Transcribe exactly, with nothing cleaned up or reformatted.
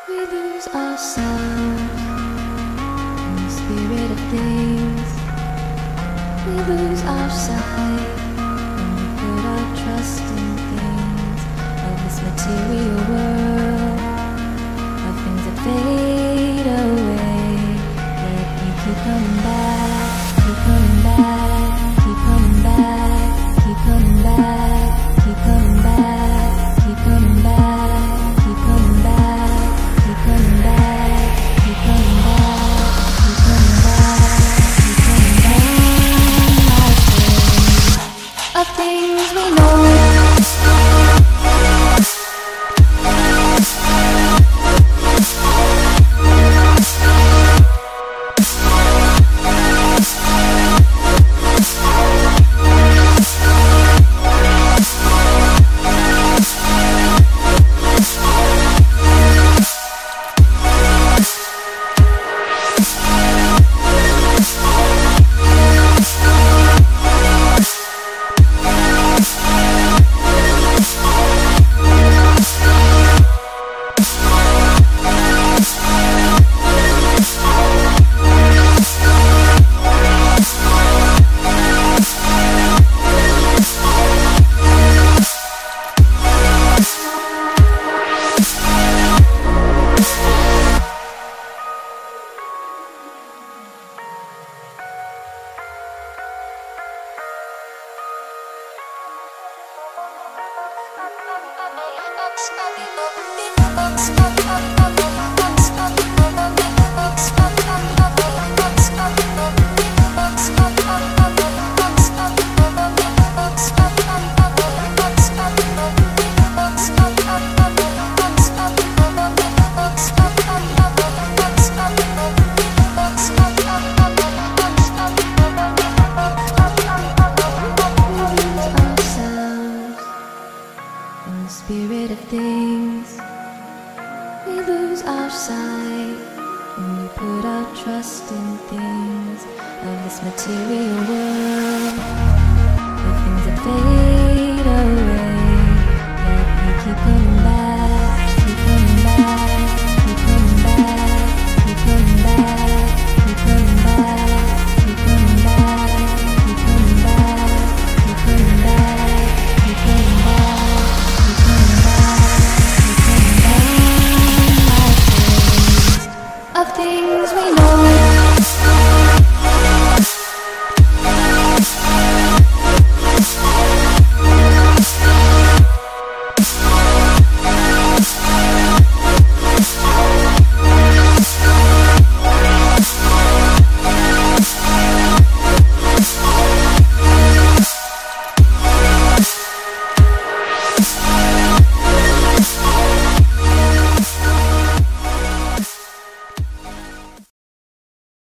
We lose ourselves in the spirit of things. We lose our sight when we put our trust in things of this material world, of things that fade away. Yet you keep coming back, keep coming back, keep coming back, keep coming back, keep coming back, keep coming back, keep coming back. Keep coming back, keep coming back, keep coming back, keep coming back, of things we know. Spirit of things, we lose our sight when we put our trust in things of this material world, of things that fade.